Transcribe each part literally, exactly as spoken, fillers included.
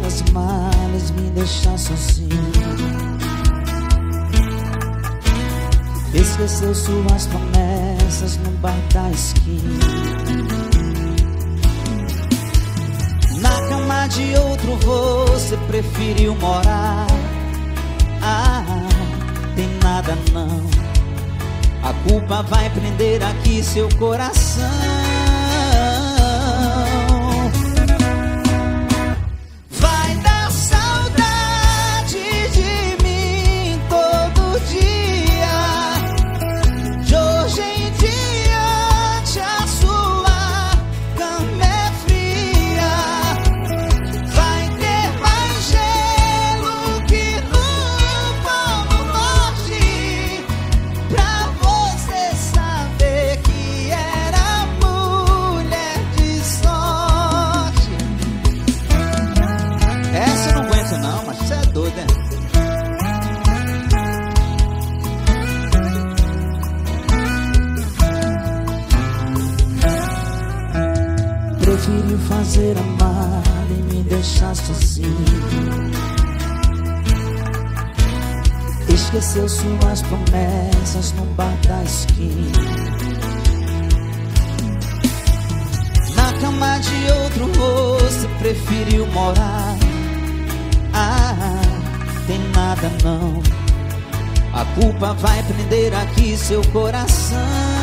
as malas, me deixar sozinho. Esqueceu suas promessas no bar da esquina. Na cama de outro você preferiu morar. Ah, tem nada não. A culpa vai prender aqui seu coração. Vai dar saudade de mim todo dia. De hoje em diante a sua cama é fria. Vai ter mais gelo que no Polo Norte, pra você saber que era mulher de sorte. Essa eu não aguento não, mas você é doido, né? Preferiu fazer a mala e me deixar sozinho. Esqueceu suas promessas no bar da esquina. Na cama de outro você preferiu morar. Ah, tem nada não. A culpa vai prender aqui seu coração.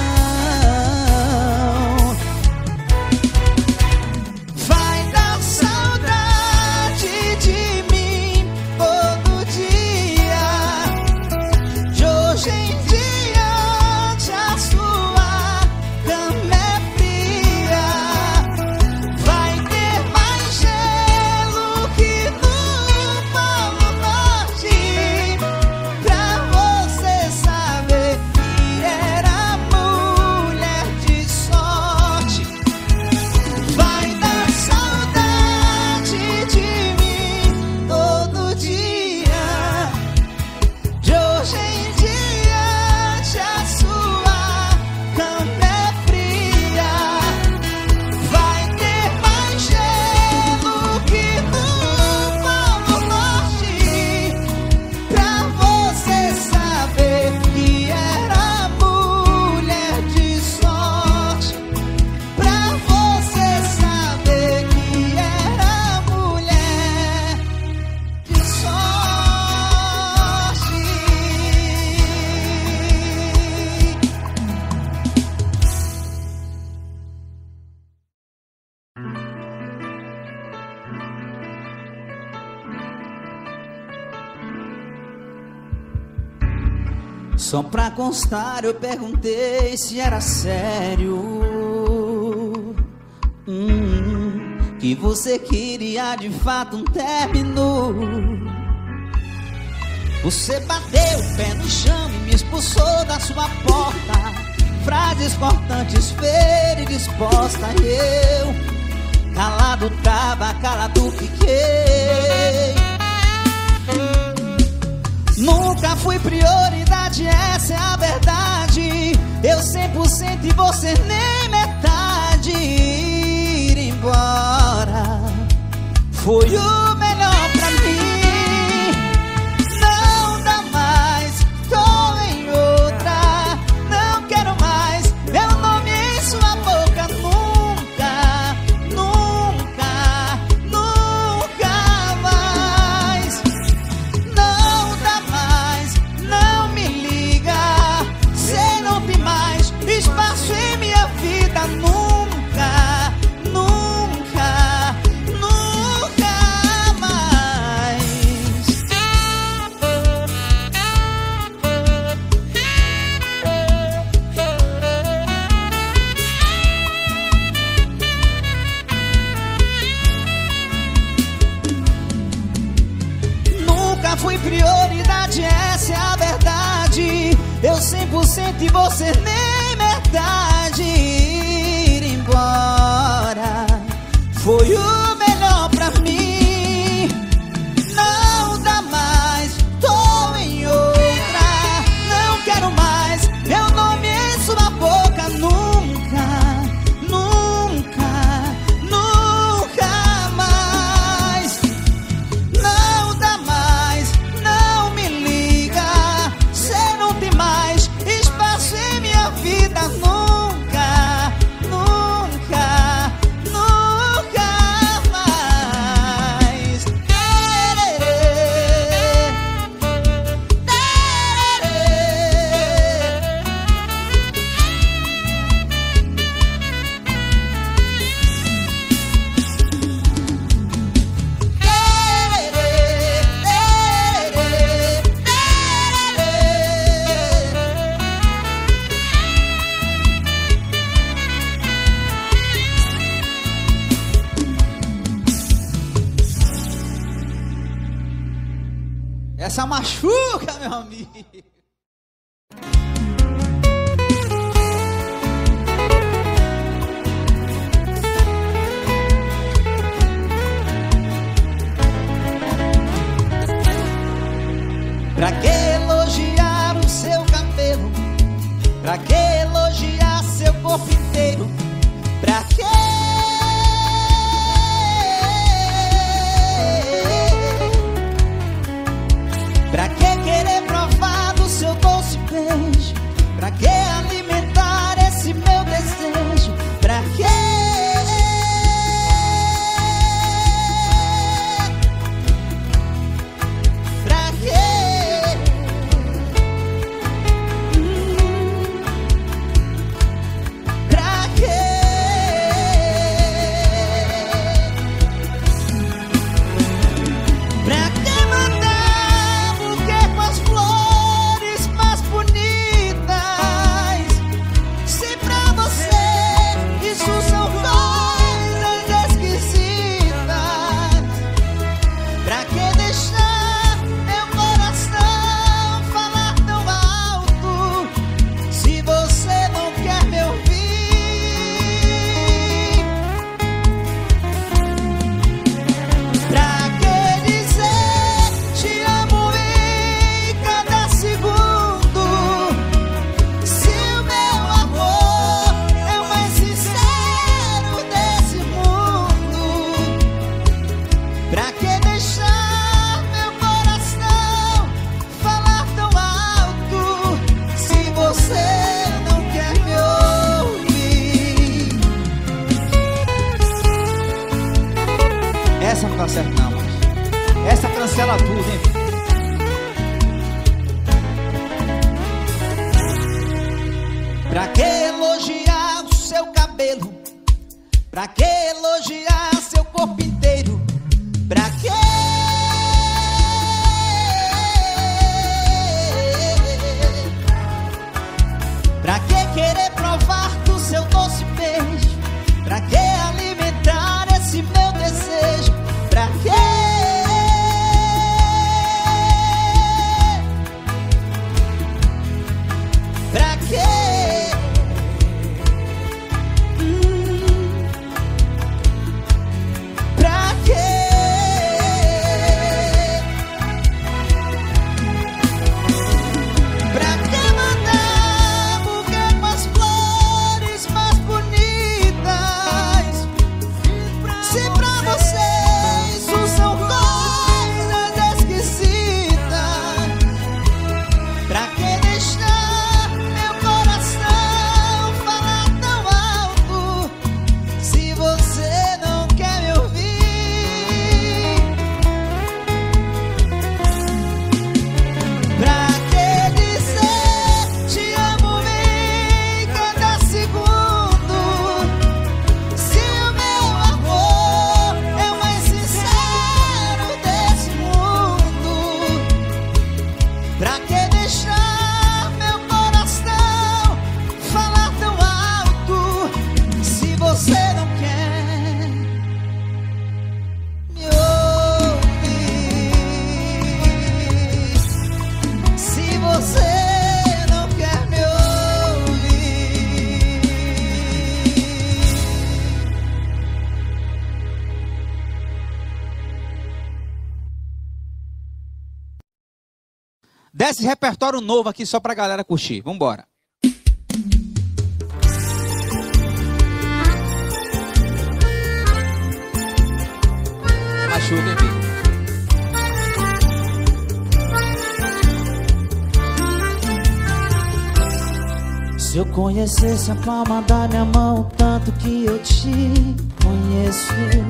Vai dar saudade de mim todo dia. De hoje em diante a sua cama é fria. Vai ter mais gelo que no Polo Norte, pra você saber que era mulher de sorte. Vai dar saudade de mim todo dia. De hoje em diante a sua cama é fria. Vai ter mais gelo que no Polo Norte, pra você saber que era mulher de sorte. Pra você saber que era mulher de sorte. Só pra constar eu perguntei se era sério, hum, que você queria de fato um término. Você bateu o pé no chão e me expulsou da sua porta. Frases cortantes, feira e disposta. E eu, calado tava, calado fiquei. Nunca fui prioridade, essa é a verdade. Eu cem por cento e você nem metade. Ir embora foi o melhor pra mim. Não dá mais, tô em outra. Não quero mais meu nome em sua boca. Nunca, nunca, nunca mais. Não dá mais, não me liga. Cê não tem mais espaço em minha vida. Nunca, nunca, nunca mais. Nunca fui prioridade, essa é a verdade. Eu cem por cento e você nem metade. Ir embora foi o melhor pra mim. Não dá mais, tô em outra. Não quero mais meu nome em sua boca. Nunca, nunca, nunca mais. essa machuca, meu amigo. Pra que elogiar o seu cabelo? Pra que elogiar seu corpo inteiro? Pra que? Pra que querer provar do seu doce beijo? Pra que alimentar esse meu desejo? Pra que? Pra que? Pra que? Pra que mandar buquê com as flores mais bonitas? Se pra você isso são coisas esquisitas. Pra que deixar meu coração falar tão alto se você não quer me ouvir? Pra que dizer te amo em cada segundo se o meu amor é o mais sincero desse mundo? Pra que deixar meu coração falar tão alto se você não quer me ouvir? Essa não tá certo não, mas essa cancela tudo, hein? Pra que elogiar o seu cabelo? Pra que elogiar seu corpo inteiro? Pra que? Pra que querer provar do seu doce beijo? Pra que alimentar esse meu desejo? Pra que? Pra que? Hum. Pra que? Pra que mandar buquê com as flores mais bonitas? Se pra você isso são coisas esquisitas. Pra que deixar meu coração falar tão alto se você não quer me ouvir? Pra que dizer te amo em cada segundo se o meu amor é o mais sincero desse mundo? Pra que deixar meu coração falar tão alto se você não quer me ouvir? Se você não quer me ouvir. Desce repertório novo aqui só pra galera curtir. Vambora. Machuca, hein, filho? Se eu conhecesse a palma da minha mão, o tanto que eu te conheço,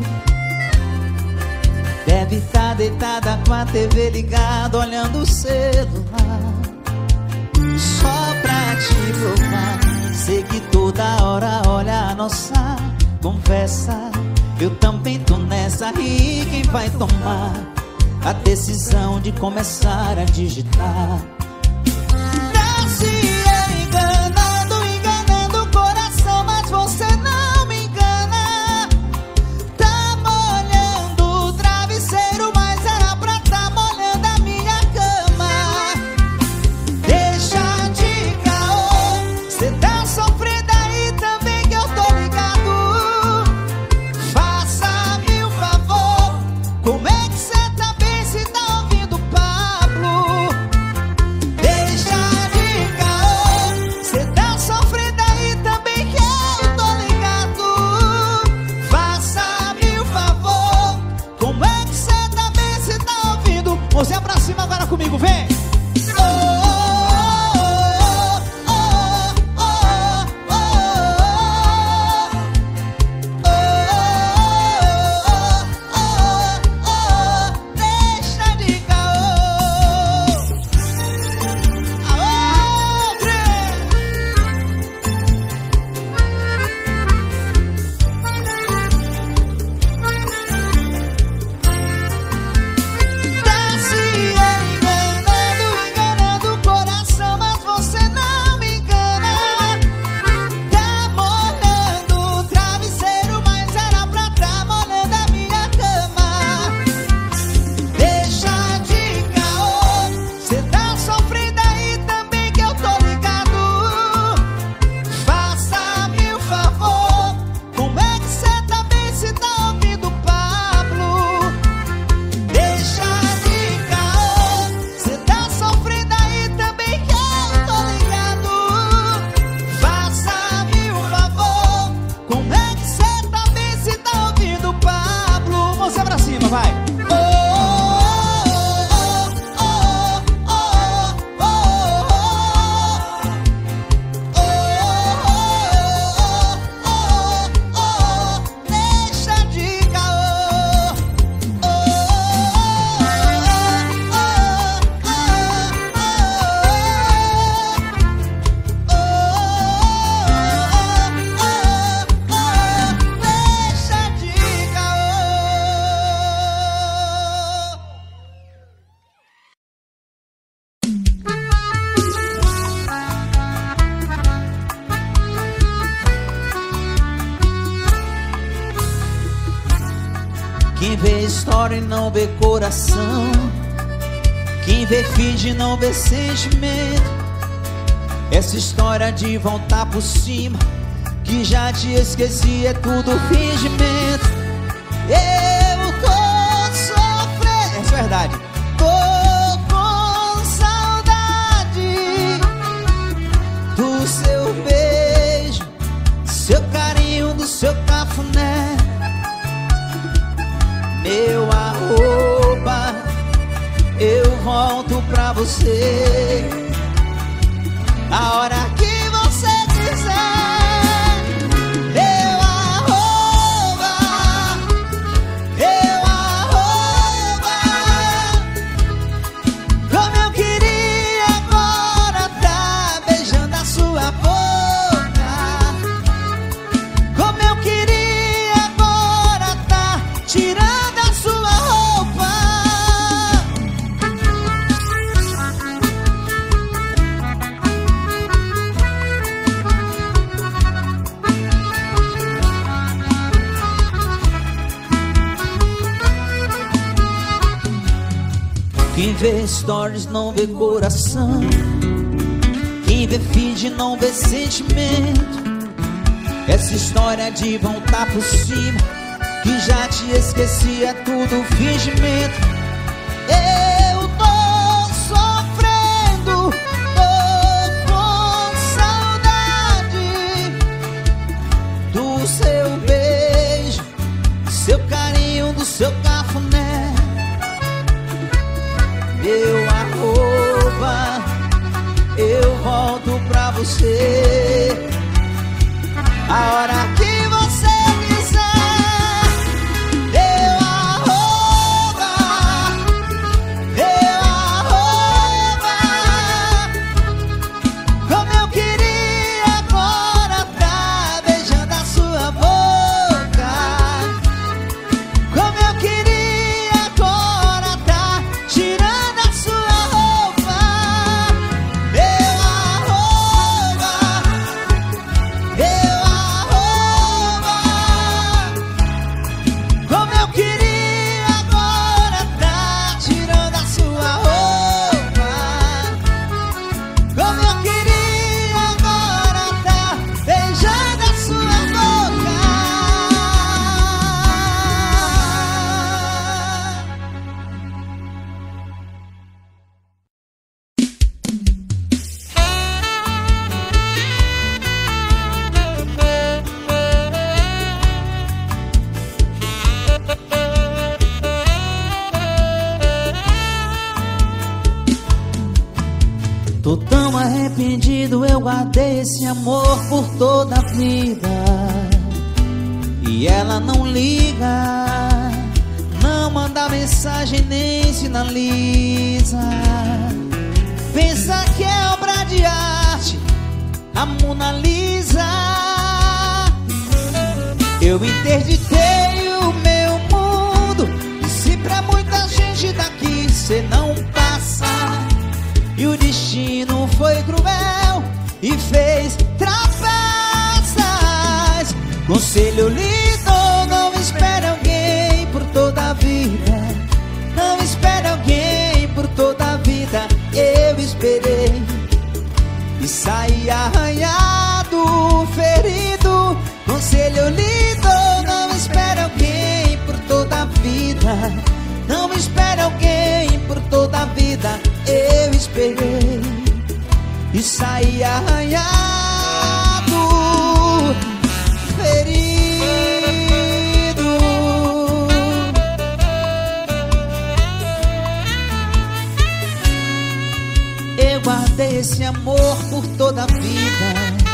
deve estar deitada com a T V ligada, olhando o celular, só pra te provar. Sei que toda hora olha a nossa conversa. Eu também tô nessa, e quem vai tomar a decisão de começar a digitar? Tá se enganando, enganando o coração, mas você não me engana. Tá molhando o travesseiro, mas era pra tá molhando a minha cama. Quem vê história e não vê coração, quem vê finge não vê sentimento. Essa história de voltar por cima, que já te esqueci, é tudo fingimento. Eu tô sofrendo, é verdade. Tô com saudade do seu beijo, do seu carinho, do seu cafuné. Meu arroba, eu volto pra você a hora que você quiser. Meu arroba, meu arroba, como eu queria agora tá beijando a sua boca, como eu queria agora tá tirando a sua roupa. Quem vê stories não vê coração, quem vê feed não vê sentimento. Essa história de voltar por cima, que já te esqueci, é tudo fingimento. Eu tô sofrendo, tô com saudade do seu beijo, do seu carinho, do seu cafuné. Meu arroba, eu volto pra você a hora que você quiser. Meu arroba, meu arroba, como eu queria agora tá beijando a sua boca, como eu queria agora tá tirando tô tão arrependido, eu guardei esse amor por toda a vida. E ela não liga, não manda mensagem nem sinaliza. Pensa que é obra de arte, a Mona Lisa. Eu interditei o meu mundo, e se pra muita gente daqui cê não passa. E o destino foi cruel e fez trapaças. Conselho lhe dou, não espere alguém por toda a vida. Não espere alguém por toda a vida. Eu esperei e saí arranhado, ferido. Conselho lhe dou, não espere alguém por toda a vida. Não espere alguém por toda a vida. Eu esperei e saí arranhado, ferido. Eu guardei esse amor por toda a vida,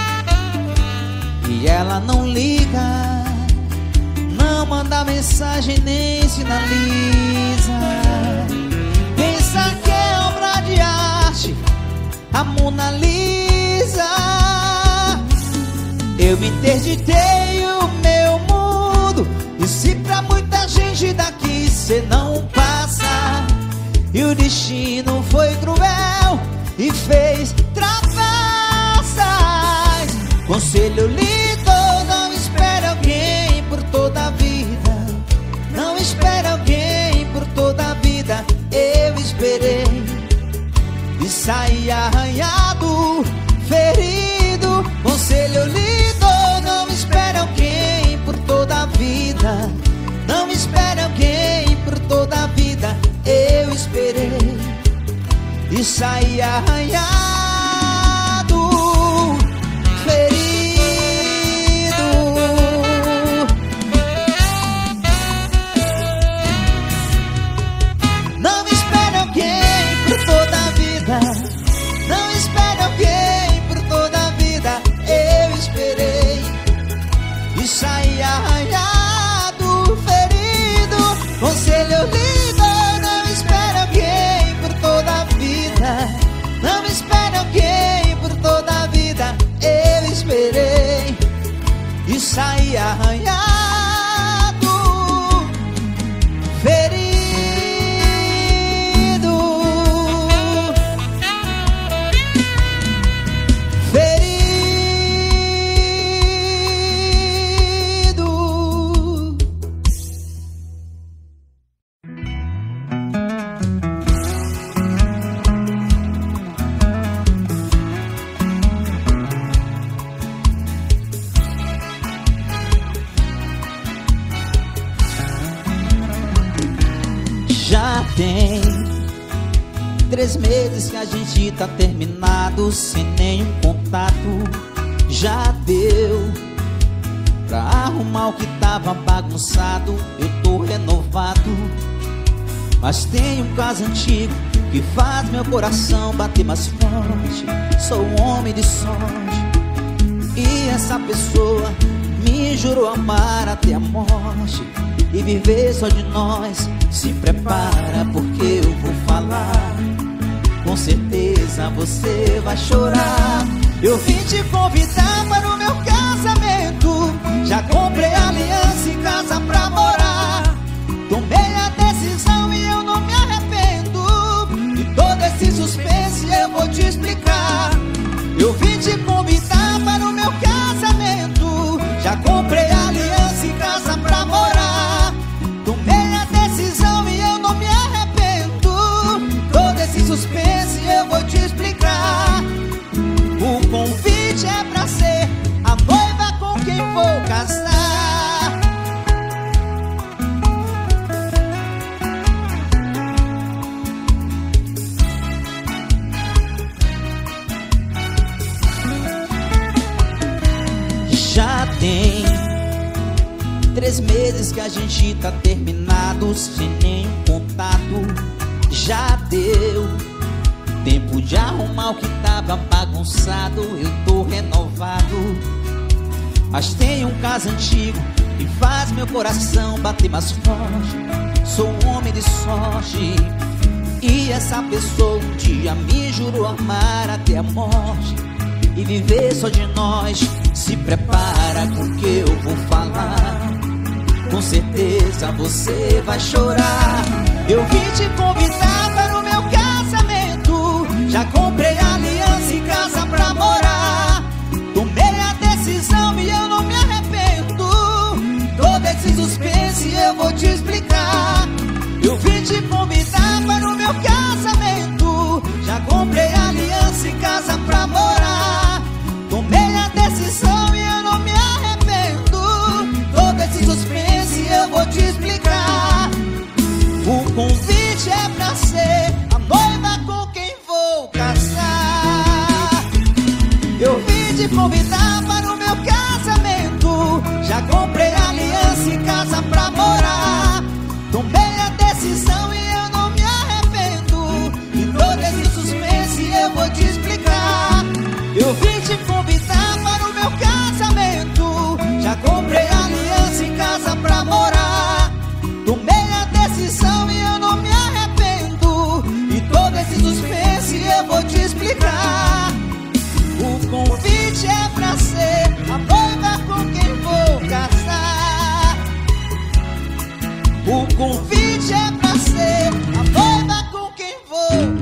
e ela não liga, não manda mensagem nem sinaliza. Pensa que é obra de arte, a Mona Lisa. Eu interditei o meu mundo, e se pra muita gente daqui cê não passa. E o destino foi cruel e fez trapaças. Conselho lhe dou, não espere alguém por toda a vida. Não espere alguém e saí arranhado, ferido. Não espere alguém por toda a vida, não espere alguém por toda a vida. Eu esperei e saí arranhado, ferido. Conselho lindo, não espere alguém por toda a vida, não espere alguém por toda a vida. Eu esperei e saí arranhado, ferido. Já tem três meses que a gente tá terminado, sem nenhum contato. Já deu pra arrumar o que tava bagunçado. Eu tô renovado, mas tem um caso antigo que faz meu coração bater mais forte. Sou um homem de sorte e essa pessoa me jurou amar até a morte e viver só de nós. Se prepara porque eu vou falar, com certeza você vai chorar. Eu vim te convidar para o meu casamento, já comprei aliança e casa pra morar. Tomei a decisão e eu não me arrependo, e todo esse suspense eu vou te explicar. Eu vim te convidar para o meu casamento, já comprei aliança e casa pra morar. Tomei a decisão e eu não me arrependo, todo esse suspense eu vou te explicar. O convite é pra ser a noiva com quem vou casar. Já tem três meses que a gente tá terminado, sem nenhum contato. Já deu tempo de arrumar o que tava bagunçado. Eu tô renovado, mas tem um caso antigo que faz meu coração bater mais forte. Sou um homem de sorte e essa pessoa um dia me jurou amar até a morte e viver só de nós. Se prepara porque eu vou falar, com certeza você vai chorar. Eu vim te convidar para o meu casamento, já comprei aliança e casa pra morar. Tomei a decisão e eu não me arrependo, todo esse suspense eu vou te explicar. Eu vim te convidar para o meu casamento, já comprei aliança e casa pra morar. Tomei a decisão e eu não me arrependo, todo esse suspense eu vou te explicar. O convite é pra ser a noiva com quem vou casar. Eu vim te convidar para o meu casamento, já comprei aliança e casa pra morar. Tomei a decisão e eu não me arrependo, e todo esse suspense eu vou te explicar. Eu vim te convidar para o meu casamento, já comprei aliança e casa pra morar. Tomei a decisão e eu não me arrependo, e todo esse suspense eu vou te explicar. O convite é pra ser a noiva com quem vou casar. O convite é pra ser a noiva com quem vou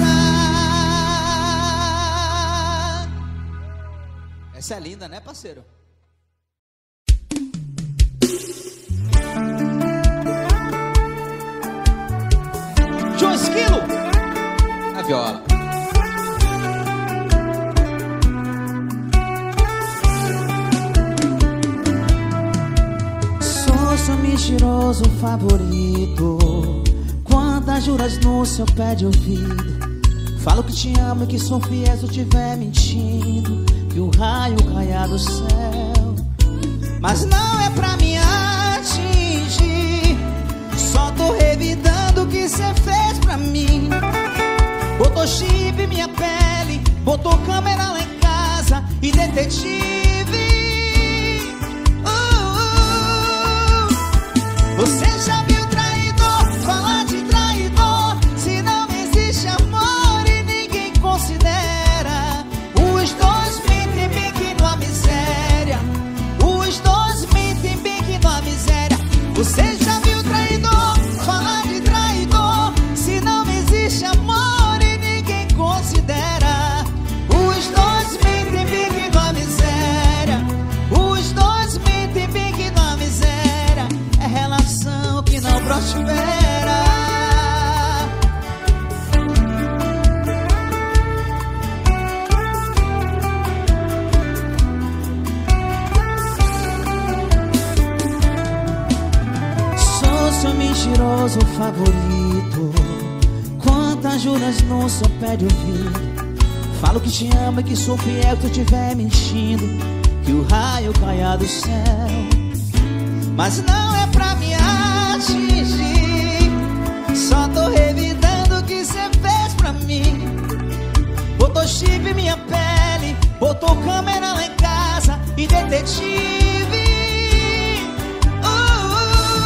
casar. Essa é linda, né, parceiro? João Esquilo na viola. Sou seu mentiroso favorito, quantas juras no seu pé de ouvido. Falo que te amo e que sou fiel se eu estiver mentindo, que o raio caia do céu, mas não é pra me atingir. Só tô revidando o que cê fez pra mim. Botou chip em minha pele, botou câmera lá em casa e detetive. uh, uh. Você já viu traidor falar de traidor? Se não existe amor e ninguém considera. Os dois mentem bem que numa miséria. Os dois mentem bem que numa miséria. Você já viu traidor falar de traidor? Se não existe amor e ninguém considera. Os dois mentem bem que numa miséria. Os dois mentem bem que numa miséria. É relação que não prospera. Sou seu mentiroso favorito. Quantas juras no seu pé de ouvido. Falo que te amo e que sou fiel se eu estiver mentindo, que o raio caia do céu, mas não é pra me atingir. Só tô revidando o que cê fez pra mim. Botou chip em minha pele, botou câmera lá em casa e detetive. uh,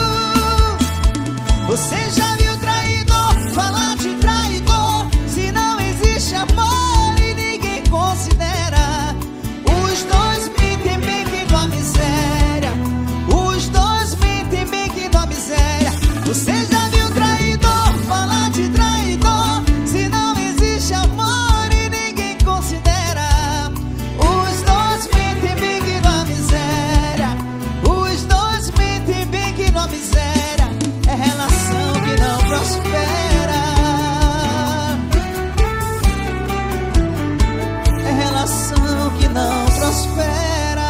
uh. Você já viu traidor falar de traidor? Se não existe amor e ninguém considera. Os dois mentem bem que numa miséria. Os dois mentem bem que numa miséria. Você já viu traidor falar de traidor? Se não existe amor e ninguém considera. Os dois mentem bem que numa miséria. Os dois mentem bem que numa miséria. É relação que não prospera. É relação que não prospera.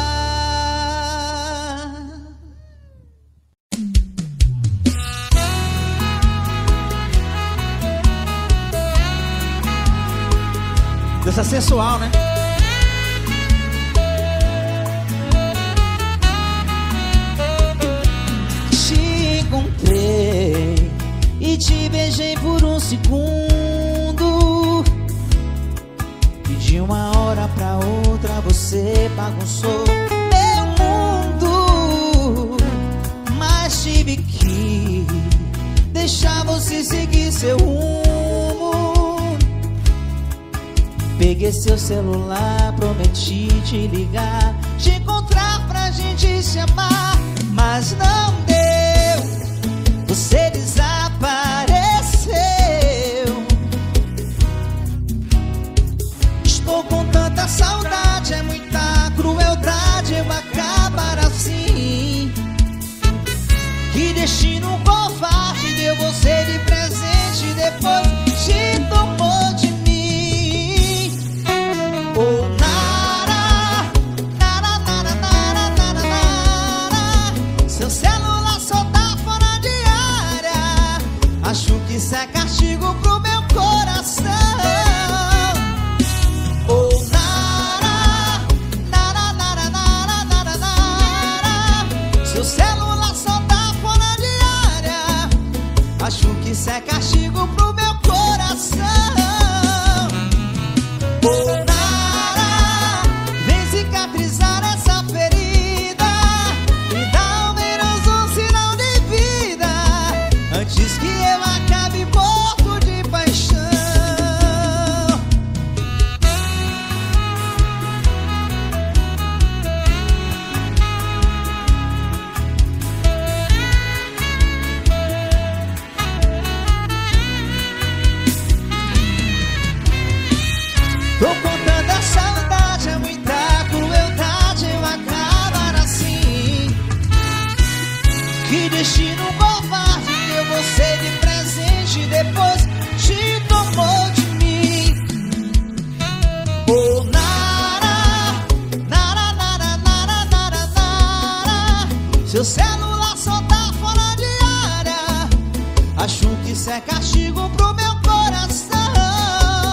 Dança sensual, né? Te encontrei e te beijei por um segundo, e de uma hora pra outra você bagunçou meu mundo. Mas tive que deixar você seguir seu rumo. Peguei seu celular, prometi te ligar, te encontrar pra gente se amar, mas não deu. Você desapareceu. Estou com tanta saudade, é muita crueldade eu acabar assim. Que destino covarde deu você de presente, depois te tomou de mim. Oh, nara, nara, nara, nara, nara, nara. Seu celular só tá fora de área. Acho que isso é castigo pro meu coração. Oh, nara, nara, nara, nara, nara, nara. Seu celular só tá fora de área. Acho que isso é castigo pro meu coração. Oh, nara, vem cicatrizar essa ferida e dá ao menos um sinal de vida, antes que eu acabe morto de paixão. Tô com tanta saudade, é muita crueldade eu acabar assim. Que destino covarde deu você de presente, depois te tomou de mim. Oh, nara, nara, nara, nara, nara, nara. Seu celular só tá fora de área. Acho que isso é castigo pro meu coração.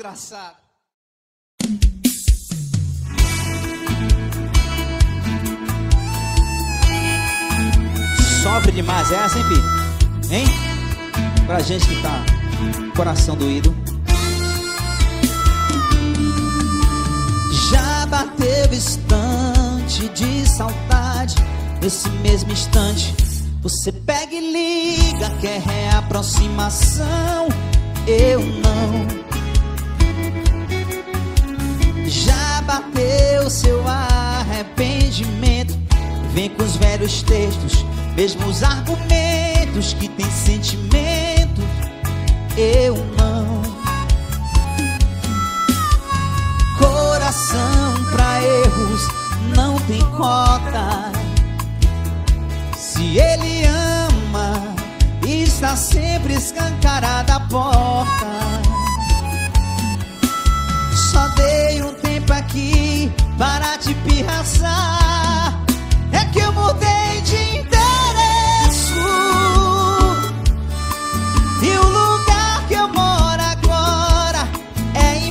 desgraçada. Sofre demais essa, hein, filho? Hein? Pra gente que tá coração doído. Já bateu instante de saudade. Nesse mesmo instante você pega e liga, quer reaproximação. Eu não. Já bateu seu arrependimento. Vem com os velhos textos, mesmos argumentos que tem sentimento. Eu não. Coração pra erros não tem cota. Se ele ama, está sempre escancarada a porta. Só dei um tempo aqui para te pirraçar. É que eu mudei de endereço e o lugar que eu moro agora é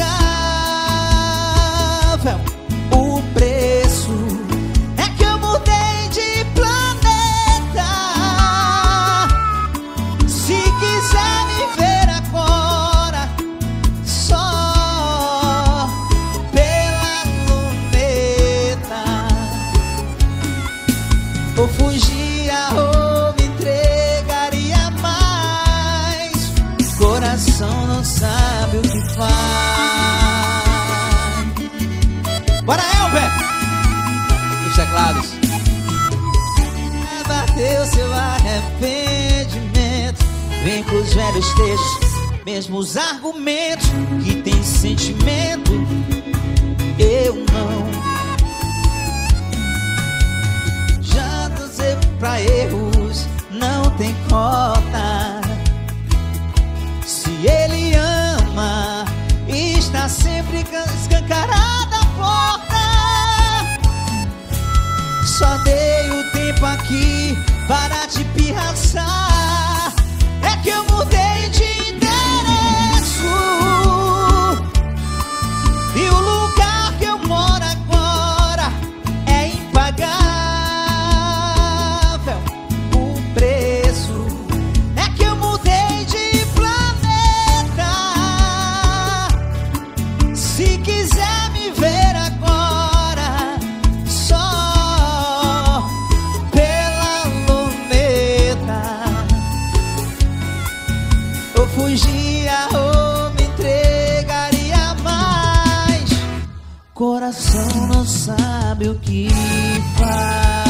impagável. O preço é que eu mudei de planeta. Se quiser me ver agora, só pela luneta. Ou fugia ou me entregaria mais. Coração não sabe o que faz. Bora, Elber! Os teclados. Bateu seu arrependimento. Vem com os velhos textos, mesmos argumentos que tem sentimento. Eu não. Já dosei pra erros, não tem cota. Se ele ama, está sempre escancarada a porta. Só dei o tempo aqui para te pirraçar. É que eu mudei de endereço e o lugar que eu moro agora é impagável. O preço é que eu mudei de planeta. Se quiser me ver agora, só pela luneta. Ou fugia ou me entregaria mais. Coração não sabe o que faz.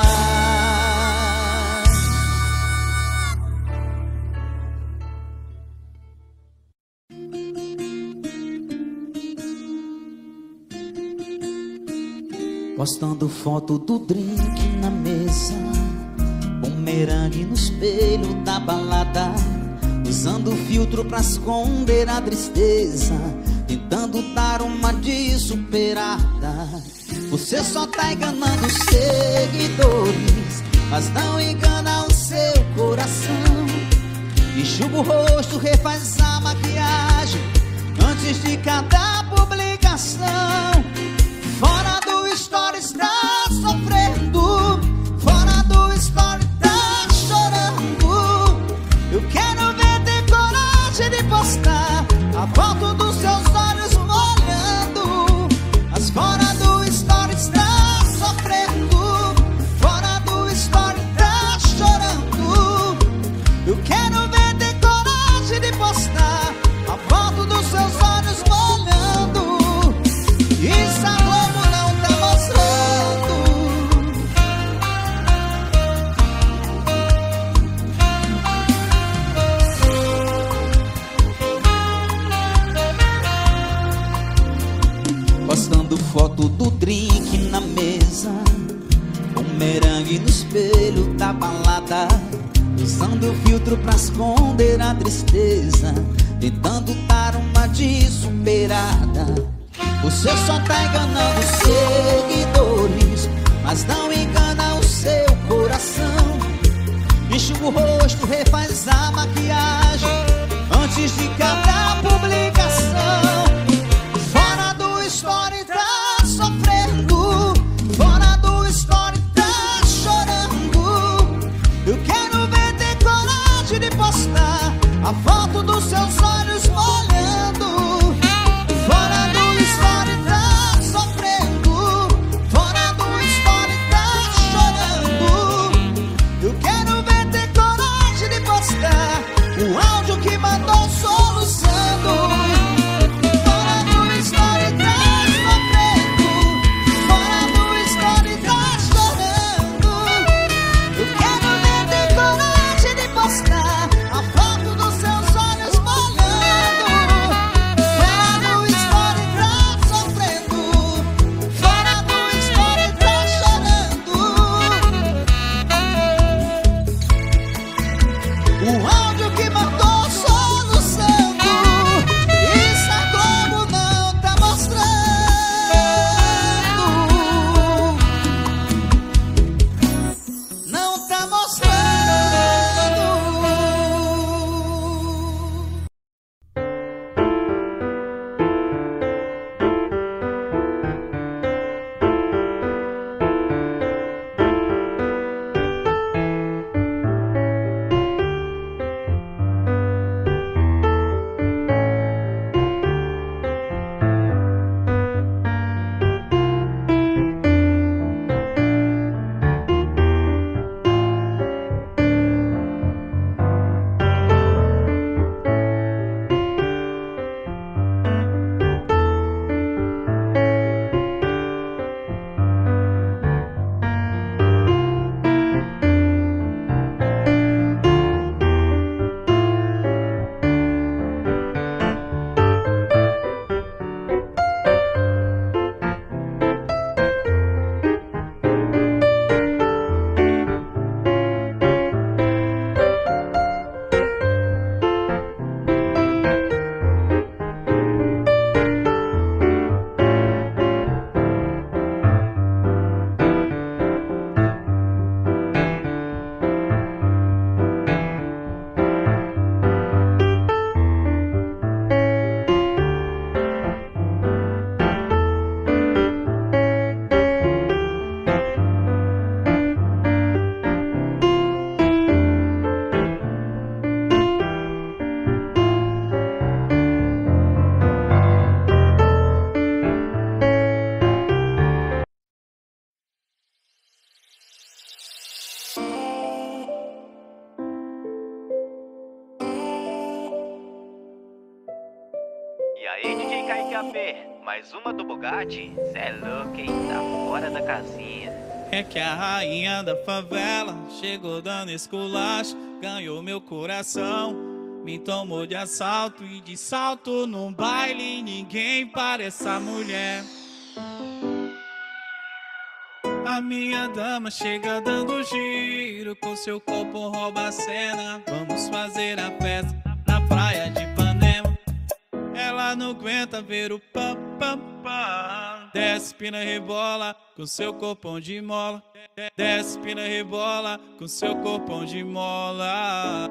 Postando foto do drink na mesa, bumerangue no espelho da balada, usando filtro pra esconder a tristeza, tentando dar uma de superada. Você só tá enganando os seguidores, mas não engana o seu coração. Enxuga o rosto, refaz a maquiagem antes de cada publicação. Fora do story está sofrendo, fora do story tá chorando. Eu quero ver ter coragem de postar a foto dos seus olhos molhando. Mas fora do story está sofrendo, fora do story tá chorando. Eu quero ver ter coragem de postar a foto dos seus olhos molhando. Isso a Globo não tá mostrando. Postando foto do drink na mesa, bumerangue no espelho da balada, usando filtro pra esconder a tristeza, tentando dar uma de superada. Você só tá enganando os seguidores, mas não engana o seu coração. Enxuga o rosto, refaz a maquiagem antes de cada publicação. Fora do story tá sofrendo, fora do story tá chorando. Eu quero ver ter coragem de postar a foto dos seus olhos molhando. Fora do story tá sofrendo, fora do story tá chorando. Eu quero ver ter coragem de postar o áudio que mandou soluçando. Fora do story tá sofrendo, fora do story tá chorando. Eu quero ver ter coragem de postar a foto dos seus olhos molhando. Fora do story tá sofrendo, fora do story tá chorando. O áudio que mandou soluçando. Isso a Globo não tá mostrando. Não tá mostrando. E aí, D J Kaique A P, mais uma do Bugatti? Cê é louco, hein? Tá fora da casinha. É que a rainha da favela chegou dando esculacho, ganhou meu coração, me tomou de assalto e de salto num baile. Ninguém para essa mulher. A minha dama chega dando giro, com seu corpo rouba a cena. Vamos fazer a festa na praia de Ipanema. Ela não aguenta ver o pam pam pam. Desce, pina, rebola com seu corpão de mola. Desce, pina, rebola com seu corpão de mola.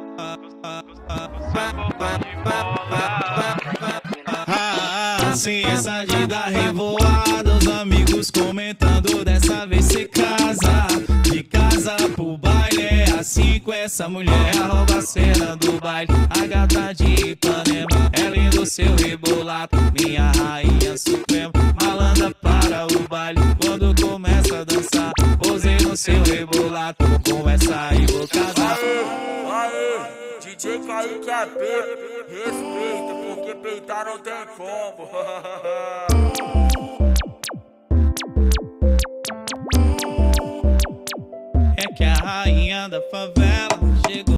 Ah, ciência de dar revoada, os amigos comentando, dessa vez cê casa. De casa pro baile é assim com essa mulher. A roubaceira do baile, a gata de Ipanema. É lindo seu rebolado, minha rainha suprema. Malandra para o baile, quando começa a dançar. Posei no seu rebolado, com essa aí vou casar. Aê, D J Kaique A P, respeita, porque peitar não tem como. É que a rainha da favela chegou.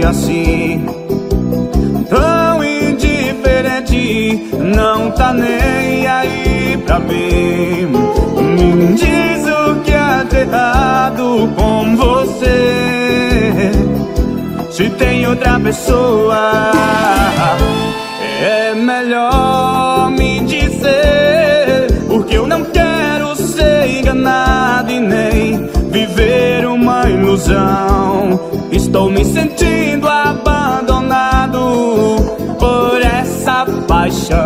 assim, tão indiferente, não tá nem aí pra mim. Me diz o que há de errado com você, se tem outra pessoa. É melhor me dizer, porque eu não quero ser enganado e nem viver uma ilusão. Estou me sentindo abandonado por essa paixão,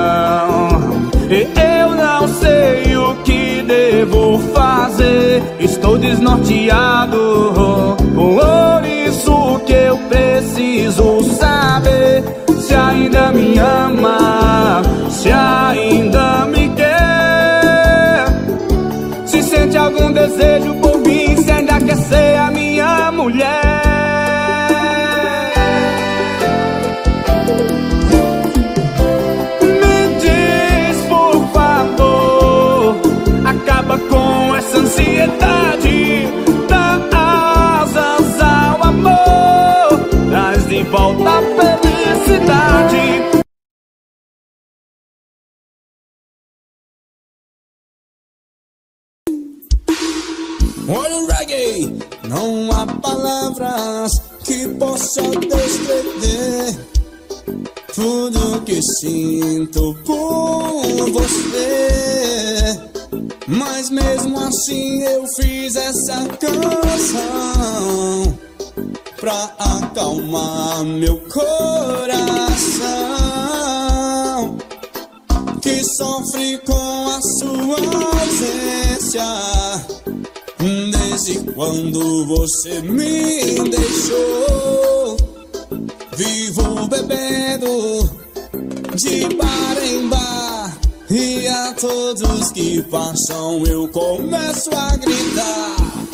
e eu não sei o que devo fazer. Estou desnorteado, por isso que eu preciso saber se ainda me ama, se ainda me quer, se sente algum desejo por mim, se ainda quer ser a minha mulher. Me diz, por favor, acaba com essa ansiedade, dá asas ao amor, traz de volta a felicidade. Olha o reggae, não há palavras que possam descrever tudo que sinto por você. Mas mesmo assim eu fiz essa canção pra acalmar meu coração, que sofre com a sua ausência desde quando você me deixou. Vivo bebendo de bar em bar, e a todos que passam eu começo a gritar: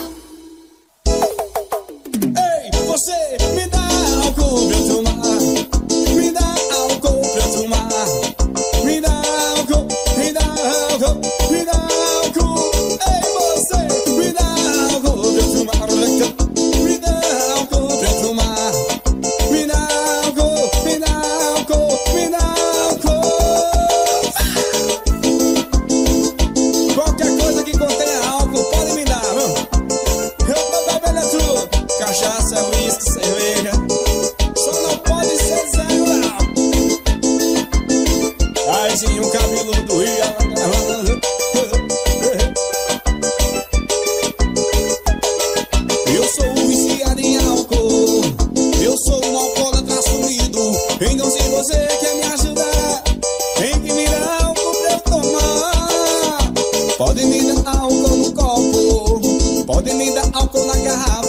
ei, você me dá álcool pra eu tomar, me dá álcool pra eu tomar, me dá álcool, me dá álcool, me dá álcool. Ei, você me dá álcool pra eu tomar, me dá álcool pra eu tomar, me dá álcool, me dá álcool, me dá álcool. Qualquer coisa que contenha álcool pode me dar, viu? Eu tô bebendo é tudo, cachaça, whisky, cerveja, só não pode ser zero álcool. Aí sim, um cabeludo e ela gravando. Eu sou viciado em álcool, eu sou um alcoólatra assumido. Então se você quer me ajudar, tem que me dar álcool pra eu tomar. Pode me dar álcool no copo, pode me dar álcool na garrafa,